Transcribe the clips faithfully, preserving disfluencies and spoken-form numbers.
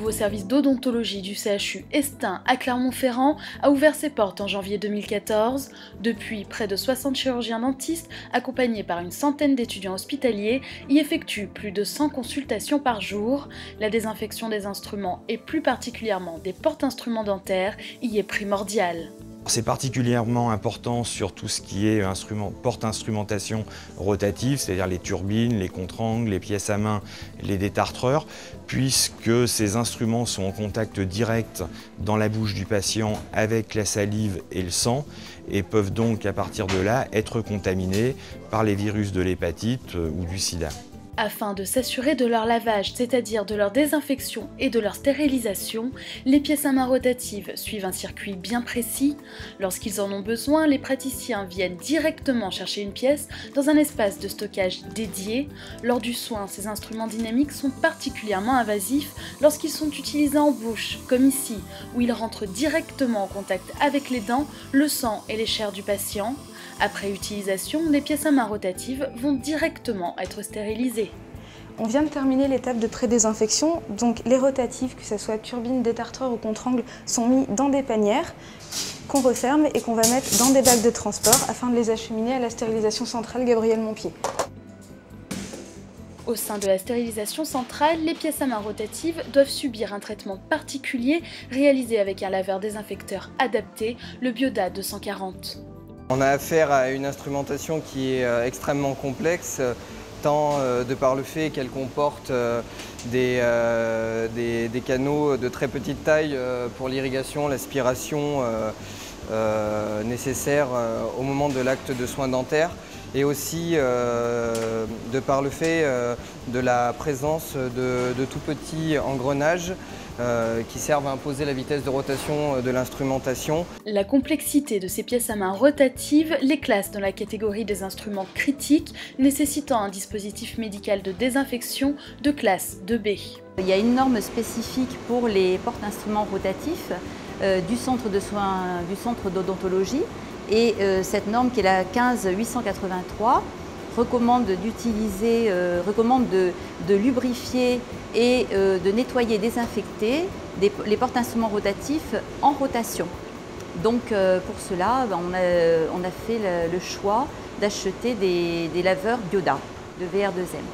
nouveau service d'odontologie du C H U Estaing à Clermont-Ferrand a ouvert ses portes en janvier deux mille quatorze. Depuis, près de soixante chirurgiens dentistes, accompagnés par une centaine d'étudiants hospitaliers, y effectuent plus de cent consultations par jour. La désinfection des instruments et plus particulièrement des porte-instruments dentaires y est primordiale. C'est particulièrement important sur tout ce qui est instrument, porte-instrumentation rotative, c'est-à-dire les turbines, les contre-angles, les pièces à main, les détartreurs, puisque ces instruments sont en contact direct dans la bouche du patient avec la salive et le sang et peuvent donc à partir de là être contaminés par les virus de l'hépatite ou du sida. Afin de s'assurer de leur lavage, c'est-à-dire de leur désinfection et de leur stérilisation, les pièces à main rotatives suivent un circuit bien précis. Lorsqu'ils en ont besoin, les praticiens viennent directement chercher une pièce dans un espace de stockage dédié. Lors du soin, ces instruments dynamiques sont particulièrement invasifs lorsqu'ils sont utilisés en bouche, comme ici, où ils rentrent directement en contact avec les dents, le sang et les chairs du patient. Après utilisation, les pièces à main rotatives vont directement être stérilisées. On vient de terminer l'étape de pré-désinfection, donc les rotatives, que ce soit turbine, détartreur ou contre-angle, sont mis dans des panières qu'on referme et qu'on va mettre dans des bacs de transport afin de les acheminer à la stérilisation centrale Gabriel Montpied. Au sein de la stérilisation centrale, les pièces à main rotatives doivent subir un traitement particulier réalisé avec un laveur désinfecteur adapté, le Bioda deux cent quarante. On a affaire à une instrumentation qui est extrêmement complexe, tant de par le fait qu'elle comporte des, des, des canaux de très petite taille pour l'irrigation, l'aspiration euh, nécessaire au moment de l'acte de soins dentaires, et aussi euh, de par le fait euh, de la présence de, de tout petits engrenages Euh, qui servent à imposer la vitesse de rotation de l'instrumentation. La complexité de ces pièces à main rotatives les classe dans la catégorie des instruments critiques nécessitant un dispositif médical de désinfection de classe deux B. Il y a une norme spécifique pour les porte-instruments rotatifs euh, du centre de soins, du centre d'odontologie, et euh, cette norme qui est la quinze huit cent quatre-vingt-trois recommande d'utiliser, euh, recommande de, de lubrifier et euh, de nettoyer, désinfecter des, les porte-instruments rotatifs en rotation. Donc euh, pour cela, ben, on, a, on a fait le, le choix d'acheter des, des laveurs Bioda de V R deux M.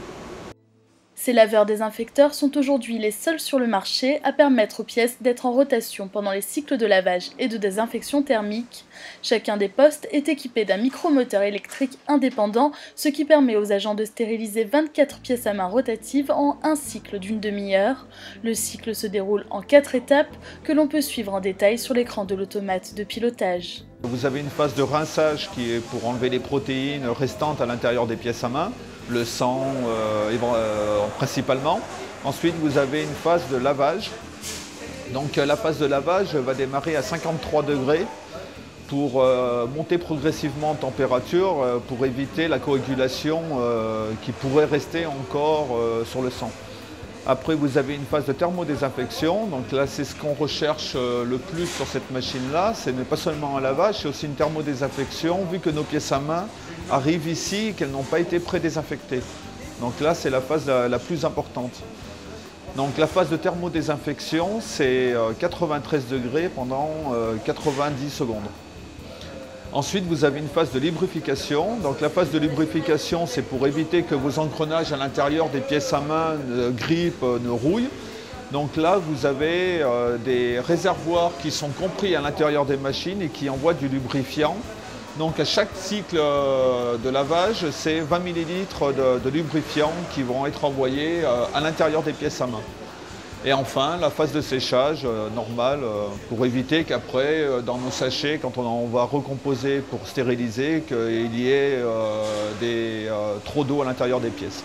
Ces laveurs désinfecteurs sont aujourd'hui les seuls sur le marché à permettre aux pièces d'être en rotation pendant les cycles de lavage et de désinfection thermique. Chacun des postes est équipé d'un micromoteur électrique indépendant, ce qui permet aux agents de stériliser vingt-quatre pièces à main rotatives en un cycle d'une demi-heure. Le cycle se déroule en quatre étapes que l'on peut suivre en détail sur l'écran de l'automate de pilotage. Vous avez une phase de rinçage qui est pour enlever les protéines restantes à l'intérieur des pièces à main, le sang euh, euh, principalement. Ensuite, vous avez une phase de lavage. Donc la phase de lavage va démarrer à cinquante-trois degrés pour euh, monter progressivement en température euh, pour éviter la coagulation euh, qui pourrait rester encore euh, sur le sang. Après, vous avez une phase de thermodésinfection. Donc là, c'est ce qu'on recherche le plus sur cette machine-là. Ce n'est pas seulement un lavage, c'est aussi une thermodésinfection, vu que nos pièces à main arrivent ici et qu'elles n'ont pas été pré-désinfectées. Donc là, c'est la phase la, la plus importante. Donc la phase de thermodésinfection, c'est quatre-vingt-treize degrés pendant quatre-vingt-dix secondes. Ensuite, vous avez une phase de lubrification. Donc la phase de lubrification, c'est pour éviter que vos engrenages à l'intérieur des pièces à main ne grippent, ne rouillent. Donc là, vous avez euh, des réservoirs qui sont compris à l'intérieur des machines et qui envoient du lubrifiant. Donc à chaque cycle euh, de lavage, c'est vingt millilitres de, de lubrifiant qui vont être envoyés euh, à l'intérieur des pièces à main. Et enfin, la phase de séchage euh, normale euh, pour éviter qu'après, euh, dans nos sachets, quand on, on va recomposer pour stériliser, qu'il y ait euh, des, euh, trop d'eau à l'intérieur des pièces.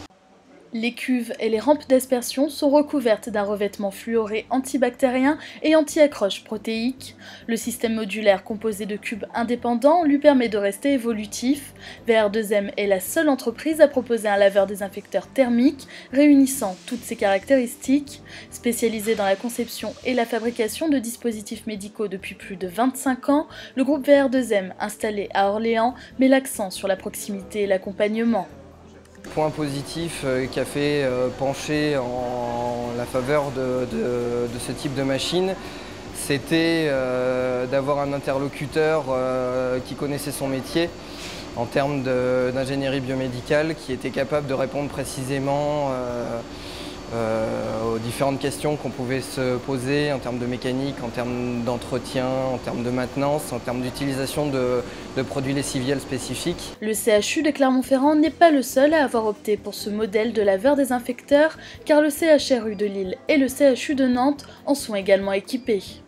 Les cuves et les rampes d'aspersion sont recouvertes d'un revêtement fluoré antibactérien et anti-accroche protéique. Le système modulaire composé de cubes indépendants lui permet de rester évolutif. V R deux M est la seule entreprise à proposer un laveur désinfecteur thermique réunissant toutes ces caractéristiques. Spécialisé dans la conception et la fabrication de dispositifs médicaux depuis plus de vingt-cinq ans, le groupe V R deux M, installé à Orléans, met l'accent sur la proximité et l'accompagnement. Point positif qui a fait pencher en la faveur de, de, de ce type de machine, c'était d'avoir un interlocuteur qui connaissait son métier en termes d'ingénierie biomédicale, qui était capable de répondre précisément euh, euh, aux différentes questions qu'on pouvait se poser en termes de mécanique, en termes d'entretien, en termes de maintenance, en termes d'utilisation de, de produits lessiviels spécifiques. Le C H U de Clermont-Ferrand n'est pas le seul à avoir opté pour ce modèle de laveur désinfecteur, car le C H R U de Lille et le C H U de Nantes en sont également équipés.